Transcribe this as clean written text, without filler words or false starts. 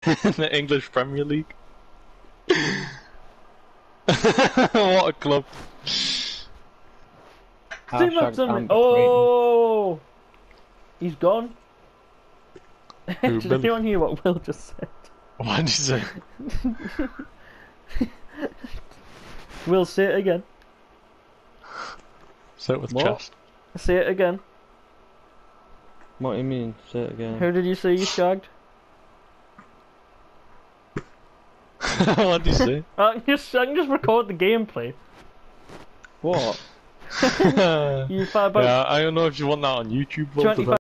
in the English Premier League. What a club. Oh! He's gone. Who, Did Billy? anyone hear what Will just said? What did you say? Will, say it again. Say it with What? chest. Say it again. What do you mean? Say it again. Who did you say you shagged? What did you say? I can just record the gameplay. What? You find about Yeah, I don't know if you want that on YouTube. 25